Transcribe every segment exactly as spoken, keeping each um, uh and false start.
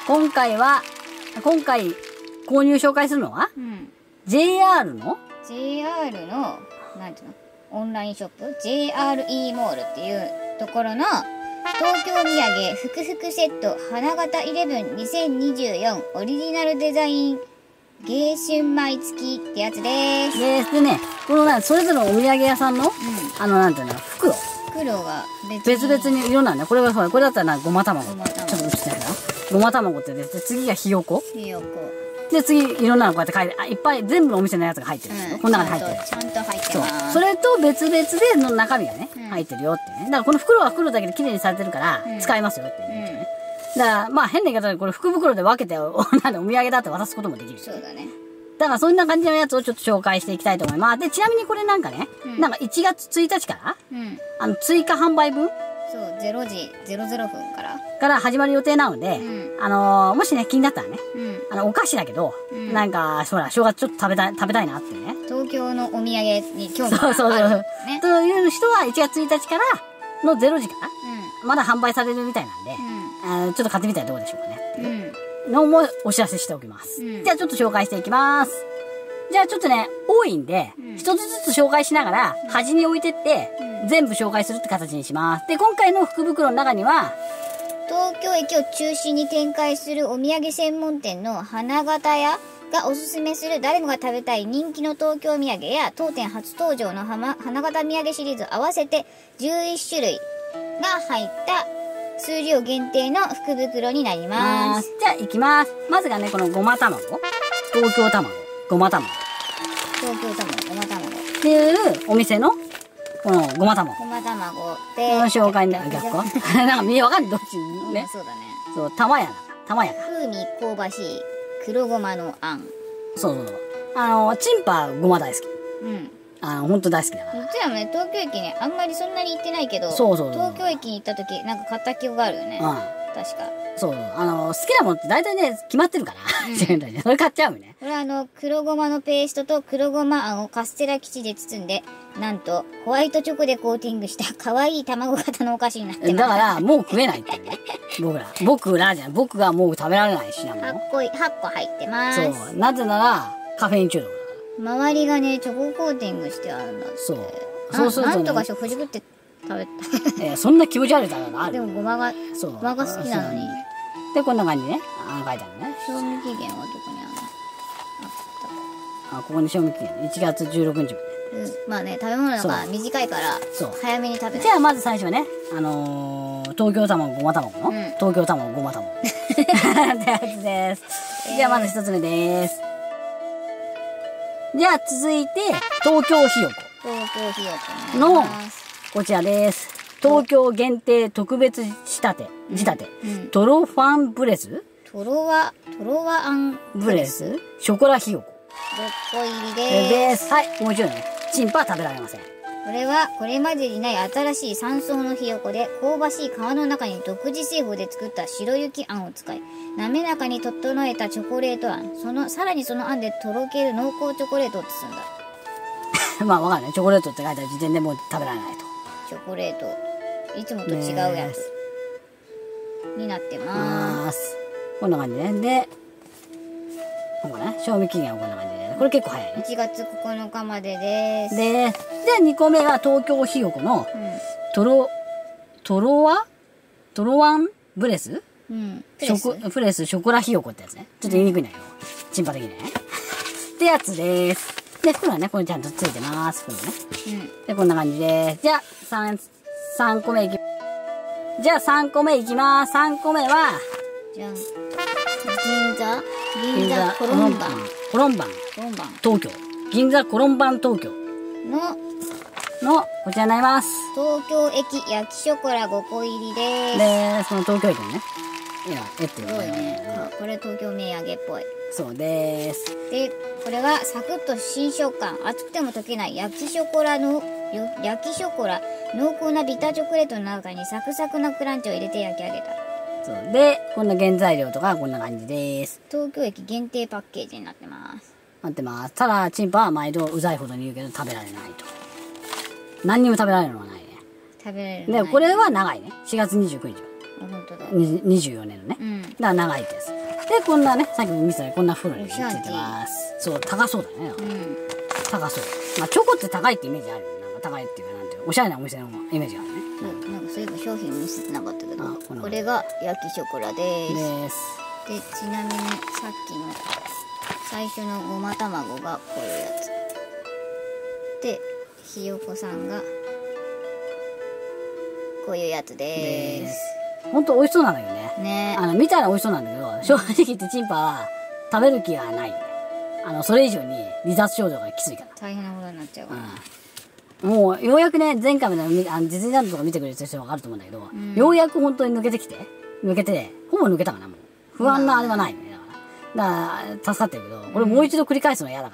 今回は、今回購入紹介するのは、 うん、 ジェイアール のジェイアール の、なんていうのオンラインショップ ジェイアールイー モールっていうところの東京土産ふくふくセット花形イレブンにせんにじゅうよんオリジナルデザイン迎春舞付きってやつです。 で、でね、このな、それぞれのお土産屋さんの、 うん、 あの、なんていうの、袋。 袋が別に。 別々に色なんだよ。これがほら、これだったらな、ごま卵。 ごま卵ちょっと映ってないな。ごま卵って出て、次がひよこ。 ひよこ。 で、次、いろんなのこうやって書いて、あ、いっぱい、全部のお店のやつが入ってるんですよ。 うん、 この中に入ってる。 ちゃんと、ちゃんと入ってそう。 ます。 それと別々での中身がね、 うん、 入ってるよってね。だからこの袋は袋だけで綺麗にされてるから、 うん、 使えますよっていうね。だから、まあ変な言い方でこれ福袋で分けて、なんでお土産だって渡すこともできる。 そうだね。 だからそんな感じのやつをちょっと紹介していきたいと思います。で、ちなみにこれなんかね、うん、なんかいちがつついたちから、うん、あの、追加販売分そう、れいじぜろぜろふんから。 から始まる予定なので、うん、あのー、もしね、気になったらね、うん、あの、お菓子だけど、うん、なんか、ほら、正月ちょっと食べたい、食べたいなってね。 東京のお土産に興味がある、ね。 そうそうそう。ね、という人はいちがつついたちからのれいじから、うん、まだ販売されるみたいなんで、うん、あちょっと買ってみたらどうでしょうかねっていうのもお知らせしておきます。うん、じゃあちょっと紹介していきます。じゃあちょっとね、多いんで、一、うん、つずつ紹介しながら、端に置いてって、うん、全部紹介するって形にします。で、今回の福袋の中には、 東京駅を中心に展開するお土産専門店の花形屋がおすすめする誰もが食べたい人気の東京土産や、当店初登場の花形土産シリーズ合わせてじゅういっしゅるいが入った数量限定の福袋になります。 じゃあ行きます。まずがね、このごま卵。東京卵。ごま卵。 東京卵、ごま卵。 っていうお店の、このごま卵。 ごま卵で。 この紹介になる逆かなんか見えわかんない。どっちね、 うん。そうだね。 そう、玉やな。玉やな。 風味香ばしい黒ごまのあん。 そうそうそう。あの、チンパごま大好き。うん。あの、ほんと大好きだから。 実はね、東京駅ね、あんまりそんなに行ってないけど、 そうそうそう。 東京駅に行った時、なんか買った記憶があるよね。うん。確か。 そうそう。あの、好きなものって大体ね、決まってるから。うん、それ買っちゃうよね。 これはあの、黒ごまのペーストと黒ごまあんをカステラ生地で包んで、なんと、ホワイトチョコでコーティングした可愛い卵型のお菓子になってます。 だから、もう食えないっていうね。僕ら。僕らじゃない。僕がもう食べられないしなもん。 はっこい、はっこ入ってます。 そう。なぜなら、カフェイン中毒だから。 周りがね、チョココーティングしてあるんだって。 そう。そうすると、ね。 なんとかしょ、ほじくって食べた。 えー、そんな気持ち悪いだろうな。 でもごまが、そう。ごまが好きなのに。 で、こんな感じね。あ書いてあるね。 賞味期限はどこにあるの？ あ、ここに賞味期限。いちがつじゅうろくにちまで。うん。まあね、食べ物が短いから、そう。早めに食べない。 じゃあ、まず最初はね、あのー、東京卵ごま卵の、うん、東京卵ごま卵。ってやつです。えー、じゃあ、まず一つ目です。じゃあ、続いて、東京ひよこ。 東京ひよこの、こちらです。東京限定特別仕立て、仕立て。うんうん、トロファンブレストロワ、トロワアンブレスショコラひよこ。 ろっこ入りです。 です。はい。もちろんね、チンパは食べられません。 これは、これまでにない新しい三層のひよこで、香ばしい皮の中に独自製法で作った白雪あんを使い、滑らかに整えたチョコレートあん、その、さらにそのあんでとろける濃厚チョコレートを包んだ。 まあ、わかんない。チョコレートって書いた時点でもう食べられないと。 チョコレート。いつもと違うやつになってます。 こんな感じね。で、ここね、賞味期限はこんな感じで。これ結構早いね。 いちがつここのかまでです。 で、で、にこめが東京ひよこの、うん、トロ、トロワトロワンブレスうん。ショコ、フレスショコラひよこってやつね。ちょっと言いにくいんだけど。チンパ的にね。ってやつです。で、袋はね、これちゃんとついてます。袋ね。うん。で、こんな感じです。じゃあ、3、さんこめいき、じゃあさんこめいきます。さんこめは、 じゃん。銀座銀座コロンバン。 コロンバン。 コロンバン。 東京。銀座コロンバン東京。 の、 の、こちらになります。 東京駅焼きショコラごこ入りです。 で、その東京駅のね。いや、えってすごいね。これ東京名揚げっぽい。 そうです。 で、これはサクッと新食感、熱くても溶けない焼きショコラの、焼きショコラ、濃厚なビターチョコレートの中にサクサクなクランチを入れて焼き上げた。 そう。で、こんな原材料とかこんな感じです。 東京駅限定パッケージになってます。 なってます。ただ、チンパは毎度うざいほどに言うけど食べられないと。何にも食べられるのはないね。 食べられるので、これは長いね。しがつにじゅうくにち。 本当だ。 にじゅうよねんのね。 うん。 だから長いってやつ。で、こんなね、さっきも見せたようにこんな風呂についてます。そう、高そうだね。 うん。 高そう。まあ、チョコって高いってイメージあるよね。なんか高いっていうか、なんていうの、おしゃれなお店のイメージあるね。 うん。なんかそういえば商品見せてなかったけど、 あこんなこれが焼きショコラです。 です。 で、ちなみにさっきの最初のごま卵がこういうやつ。で、ひよこさんがこういうやつでです。ほんと美味しそうなんだよね。 ね。 あの、見たら美味しそうなんだけど、正直言ってチンパは食べる気がないね。あの、それ以上に離脱症状がきついから。 大変なことになっちゃうから。 うん。もう、ようやくね、前回までのみあのディズニーランドとか見てくれてる人わかると思うんだけど、 んようやく本当に抜けてきて、抜けて、ほぼ抜けたかな、もう。不安なあれはないよね、だから。だから、助かってるけど、これもう一度繰り返すの嫌だから。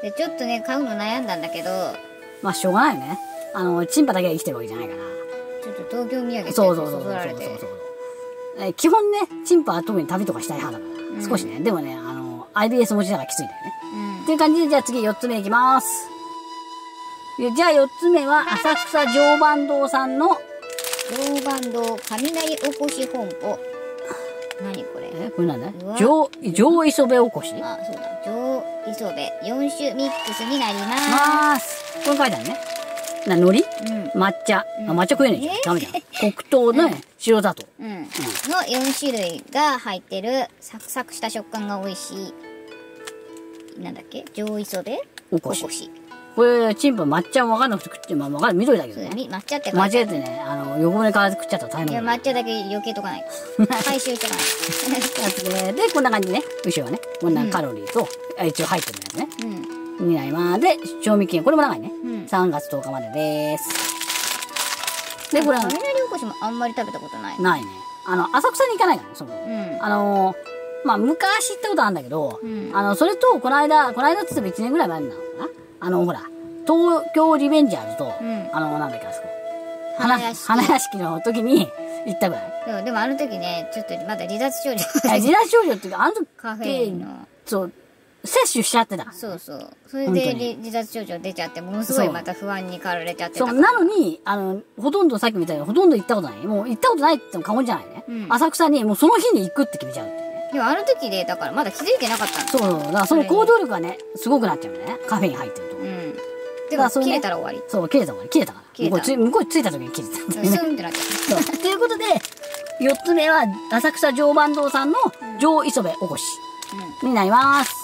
で、ちょっとね、買うの悩んだんだけど、 まあ、しょうがないよね。あの、チンパだけが生きてるわけじゃないから。 ちょっと東京土産ってそうそうそうそうそうそそられて。 そうそう。えー基本ね、チンパは特に旅とかしたい派だから、 うん少しね。でもね、あの、アイビーエス 持ちだからきついんだよね。 うん。 っていう感じで、じゃあ次よっつめいきます。でじゃあよっつめは、浅草常磐堂さんの、 常磐堂雷おこし本舗。何これ？ え、これなんだうわ上、上磯部おこしあ、そうだ。上磯部よん種ミックスになりままーす。これ書いてあるね。な、海苔す。うん。 抹茶。あ、抹茶食えねえじゃん。 えダメじゃん。黒糖のね、白砂糖。 うん。のよん種類が入ってる、サクサクした食感が美味しい。なんだっけ？上磯部おこしおこし。 これ、チンパ抹茶わかんなくて食って、まあわかる、緑だけどそうだ、 ね。 み抹茶って書間いてある。 違えてね、あの、横骨から食っちゃったら大いや、 変なこと抹茶だけ余計とかない。回収しとかない。 やつで、で、こんな感じね。後ろはね。こんなカロリーと、あ一応入ってるやつね。 うん。 になります。で、賞味期限。これも長いね。 うんさんがつとおかまでです。で、これは、 雷おこしもあんまり食べたことない。 ないね。あの、浅草に行かないからね、そもそも。 うん。 あのー、まあ、昔行ったことあるんだけど、 うんあの、それと、この間、この間っつってもいちねんぐらい前なのかな。あの、ほら、東京リベンジャーズと、 うんあの、なんだっけ、あそこ。 花屋敷花屋敷の時に行ったぐらい。 でも、でもあの時ね、ちょっとまだ離脱症状いや自断症状っていうか、あの時、 カフェインの。 そう、摂取しちゃってたから。 そうそう。それで本当に離脱症状出ちゃって、ものすごいそうまた不安に駆られちゃってたそう、 から。 なのに、あの、ほとんどさっきみたいにほとんど行ったことない。もう行ったことないって言っても過言じゃないね。 うん浅草にもうその日に行くって決めちゃうっていうね。 でもあの時で、だからまだ気づいてなかったんだ。 そうそう。だからその行動力がね、すごくなっちゃうんだよね。カフェイン入ってると。 うん。でも、 だからそれね切れたら終わり。 そう、切れたから、切れたから。 切れた向こうつ向こうに着いた時に切れたんだよね。 スンってなっちゃそう。ということで、四つ目は、浅草常磐堂さんの上磯部おこしう。 になります。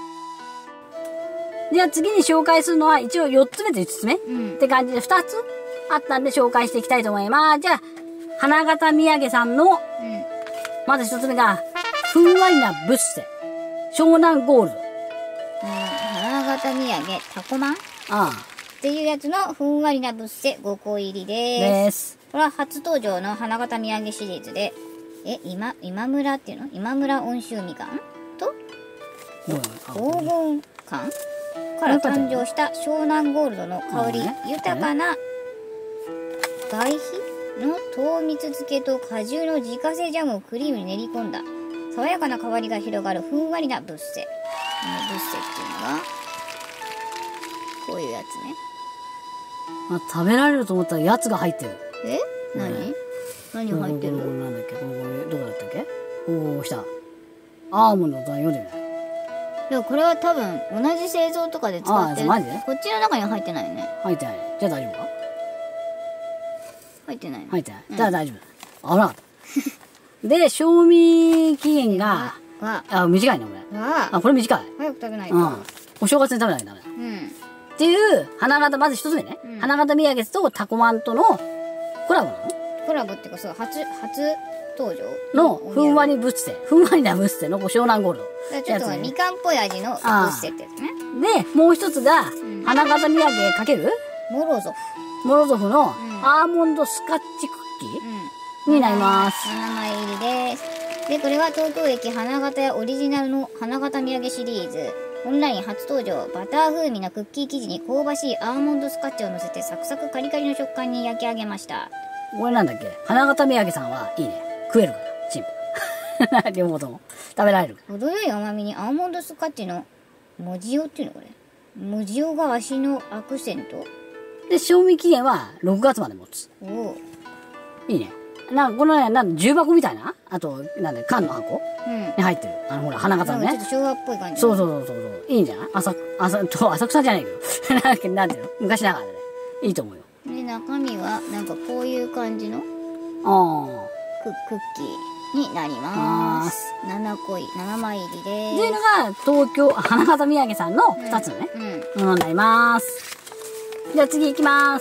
じゃあ次に紹介するのは、一応四つ目と五つ目っうん。うん。 て感じで二つあったんで紹介していきたいと思います。じゃあ、花形土産さんの、 うん。 まず一つ目が、ふんわりなブッセ。湘南ゴールド。 花形土産、タコマンっあていうやつのふんわりなブッセごこ入りあ。 です。 です。 これは初登場の花形土産シリーズで、え、今、今村っていうの今村温州みかんとどうなのあ黄金柑から誕生した湘南ゴールドの香りあね豊かな外皮の糖蜜漬けと果汁の自家製ジャムをクリームに練り込んだ爽やかな香りが広がるふんわりなブッセ。このブッセっていうのがこういうやつね。 まあ、食べられると思ったらやつが入ってる。 え何、何が入ってるこれこれこれなんだっけこれこれどこだったっけおお、来た。アーモンドと読んでみない。 でもこれは多分同じ製造とかで使ってる。 あマジでこっちの中には入ってないよね。 入ってない。じゃあ大丈夫か入ってないの。 入ってない。じゃあ大丈夫だ。危なかった。で、賞味期限が、 わ、 あ、短いね、これ。 わ、 あ、これ短い。 早く食べないと。 うん。お正月に食べなきゃダメだ。 うん。 っていう、花形、まず一つ目ね。 うん花形土産とタコマンとのコラボなコラボっていうか、そう、初、初登場のの、ふんわり。 りブッセ。ふんわりなブッセの湘南ゴールド。 だからちょっとみかんっぽい味のブッセってやつね。 で、もう一つが、 ん花形土産かけるモロゾフ。 モロゾフのんアーモンドスカッチクッキー、 うん。 になりますななまい入りです。で、これは東京駅花形屋オリジナルの花形土産シリーズ。オンライン初登場、バター風味のクッキー生地に香ばしいアーモンドスカッチを乗せてサクサクカリカリの食感に焼き上げました。 これなんだっけ花形土産さんはいいね。食えるから、チンプ。両方とも。食べられる。 程よい甘みにアーモンドスカッチのモジオっていうのこれ。モジオが足のアクセント。 で、賞味期限はろくがつまで持つ。 おお。 いいね。 なんかこのね、なん重箱みたいな、あと、なんだ、缶の箱うん。 に入ってる。あの、ほら、花形のね。 なんかちょっと昭和っぽい感じ。 そうそうそうそうそう。いいんじゃない浅、浅、と、浅草じゃないけど。なんか、なんていうの昔ながらでね。いいと思うよ。 で、中身は、なんかこういう感じのあククッキーになります。ななこい、ななまい入りあ。 でっていうのが、東京、花形土産さんのふたつのね、 うん。うん。 ものになります。じゃあ次行きます。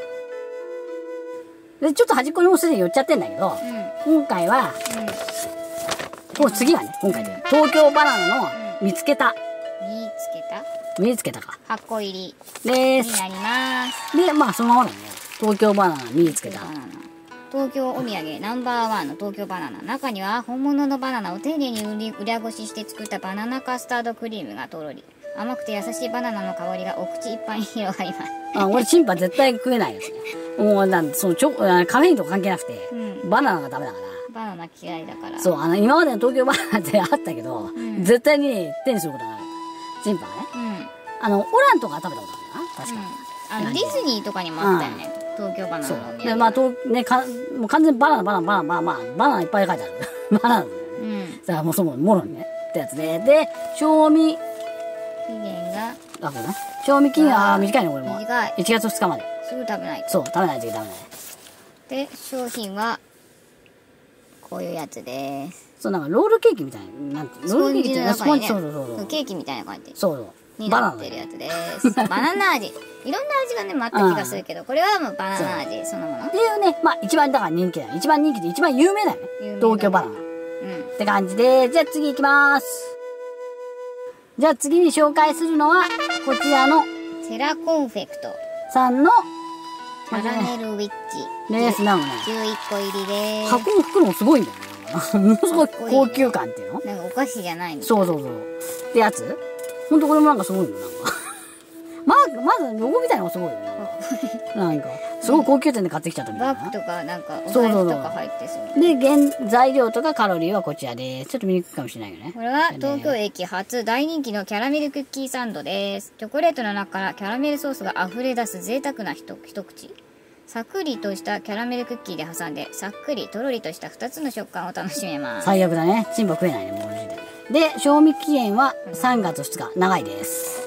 で、ちょっと端っこにもうすでに寄っちゃってんだけど、今回は、もう次はね、今回で、東京バナナの見つけた。 見つけた見つけたか。 はっこ入りです。 になります。 で、まあそのままだね。東京バナナ見つけた。 バナナ。東京お土産ナンバーワンの東京バナナ。中には本物のバナナを丁寧に売り裏ごしして作ったバナナカスタードクリームがとろり。甘くて優しいバナナの香りがお口いっぱいに広がります。 あ、俺チンパ絶対食えないですね。もうなんそのちょ、カフェインとか関係なくて、 うんバナナがダメだから。 バナナ嫌いだから。 そう、あの、今までの東京バナナってあったけど、 ん絶対に手にすることがなかった。チンパがね。 うん。うん。 あの、オランとか食べたことあるな。確かに。 あの、ディズニーとかにもあったよね。東京バナナそうのお土。産。 で、まあ、と、ね、か、もう完全にバナナ、バナナ、バナナ、まあまあ、バナナいっぱい書いてある。バナナだよね。 うん。 さあ、もうその、もろにね。ってやつで。で、賞味、 期限があ、これね。賞味期限、ああ、短いね、これも。 短い。 いちがつふつかまで。 すぐ食べないと。 そう、食べないといけない。 で、商品は、こういうやつです。 そう、なんかロールケーキみたいな、なんて、ロースポンジルケーキっての中にね、 そうそうそうそう。 ケーキみたいな感じそうそう。 にバナナなってるやつです。バナナ味。いろんな味がね、あった気がするけど、これはもうバナナ味そのもの。 っていうね、まあ一番だから人気だよ。一番人気で一番有名だよね。 有名だね東京バナナ。 うん。 って感じで、じゃあ次行きます。じゃあ次に紹介するのは、こちらのテラコンフェクト。 さんの、 キャラメルウィッチ。 レースなんかね、 じゅういっこ入りです。 箱の袋もすごいんだよね。ものすごい高級感っていうのなんかお菓子じゃないの。 そうそうそう。ってやつほんとこれもなんかすごいよ、なんか。まあ、まずロゴみたいなのがすごいよね。なんか、すごい高級店で買ってきちゃったみたいな。 バッグとかなんかおそうそうそう財布とか入ってそう。 で、原材料とかカロリーはこちらです。ちょっと見にくいかもしれないよね。 これは東京駅初大人気のキャラメルクッキーサンドです。チョコレートの中からキャラメルソースが溢れ出す贅沢な一一口。さっくりとしたキャラメルクッキーで挟んで、さっくりとろりとしたふたつの食感を楽しめます。 最悪だね。チンポ食えないね、もうこの時点で。で、賞味期限はさんがつふつか。長いです。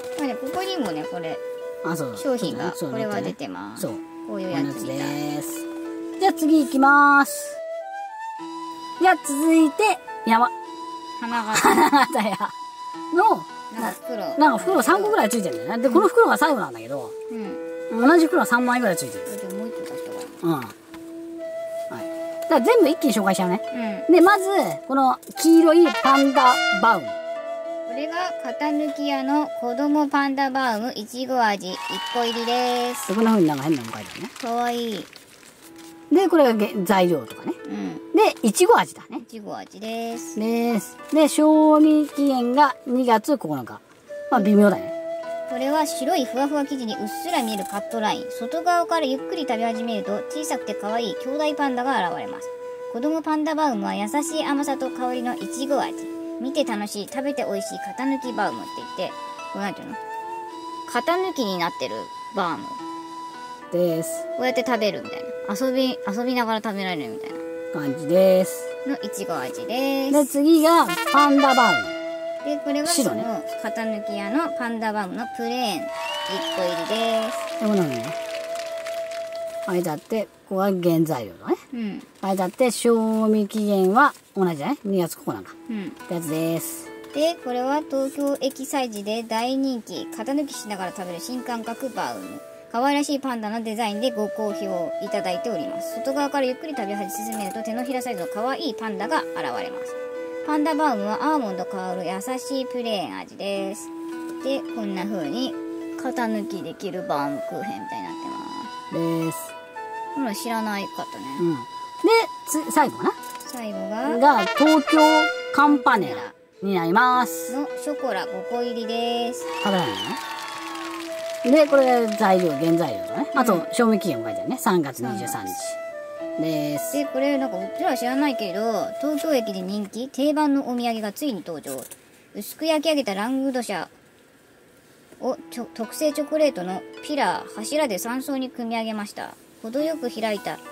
これね、ここにもね、これ、 あ、そう商品が、 そうこれは出てます。 そう。 こういうやつみたい。 です。じゃあ次行きまーす。じゃあ続いて、山、 花が、 花形屋の、 なんか袋。 なんか袋さんこぐらいついてるんだよね。で、この袋が最後なんだけど、 うん。 同じ袋がさんまいぐらいついてる。 これでもう一個出しとかうん。はい。だから全部一気に紹介しちゃうね。 な。うん。 で、まず、この黄色いパンダバウム。 これが、型抜き屋の子供パンダバウムいちご味いっこ入りです。 で、こんな風になんか変なの書いてあるね。 かわいい。 で、これがげ材料とかね。 うん。 で、いちご味だねい。ちご味です。 です。で、賞味期限がにがつここのか。まあ、微妙だね。 これは白いふわふわ生地にうっすら見えるカットライン。外側からゆっくり食べ始めると小さくて可愛い兄弟パンダが現れます。子供パンダバウムは優しい甘さと香りのいちご味。見て楽しい、食べて美味しい型抜きバウムって言って、これなんていうの？型抜きになってるバウム。 です。 こうやって食べるみたいな。遊び、遊びながら食べられるみたいな。 感じです。 のいちご味です。 で、次がパンダバウム。 で、これがそ白ねの型抜き屋のパンダバウムのプレーンいっこ入りです。 で、こんな風にね。書いてあって、ここは原材料だね。 うん。 書いてあって、賞味期限は同じだね。にがつここなんか。 うん。 ってやつです。 で、これは東京駅催事で大人気、型抜きしながら食べる新感覚バウム。可愛らしいパンダのデザインでご好評いただいております。外側からゆっくり食べ進めると手のひらサイズの可愛いパンダが現れます。パンダバウムはアーモンド香る優しいプレーン味です。で、こんな風に型抜きできるバウムクーヘンみたいになってます。 です。 この知らないかったね。 うん。で、つ、最後か最後が、 なが、東京カンパネラになります。 のショコラごこ入りです。 食べられないね。で、これ材料、原材料とね。あと、賞味期限も書いてあるね。さんがつにじゅうさんにち。です。 で、これなんかうちらは知らないけど、東京駅で人気、定番のお土産がついに登場。薄く焼き上げたラングドシャをちょ特製チョコレートのピラー、柱でさん層に組み上げました。程よく開いた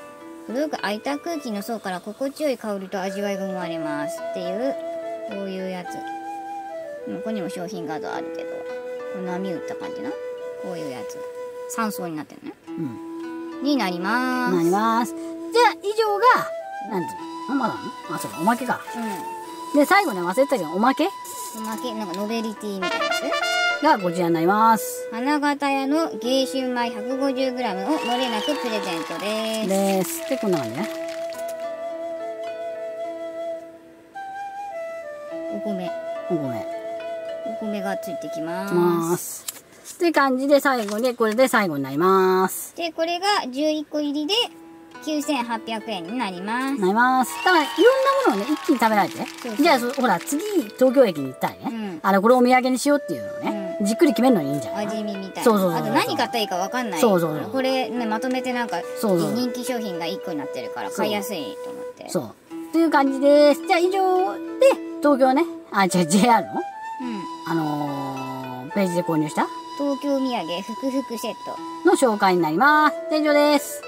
程よく空いた空気の層から心地よい香りと味わいが生まれますっていう、こういうやつ。ここにも商品画像あるけど、これ波打った感じな。こういうやつ。さん層になってるね。うん。になりまーす。 なります。じゃあ、以上が、なんていうの？まだあんの？あ、そうか、おまけか。うん。で、最後ね、忘れてたけど、おまけ？ おまけ、なんかノベリティみたいなやつがこちらになります。 花形屋の芸春米 ひゃくごじゅうグラム を漏れなくプレゼントです。 です。で、こんな感じね。 お米。 お米。 お米がついてきます。 ますって感じで最後に、これで最後になります。 で、これがじゅういっこ入りできゅうせんはっぴゃくえんになります。 なります。だから、いろんなものをね、一気に食べられて。そうそうじゃあ、ほら、次、東京駅に行ったらね、うん、あの、これお土産にしようっていうのをね、うん、じっくり決めるのにいいんじゃない味見みたいな。 そうそうそうそう。 あと何買ったらいいか分かんない。 そうそうそう。 これ、ね、まとめてなんか、 そうそう人気商品がいっこになってるから買いやすいと思って。 そう。という感じです。じゃあ、以上で、東京ね、あ、違う、ジェイアール の、うん、あのー、ページで購入した東京土産ふくふくセットの紹介になります。以上です。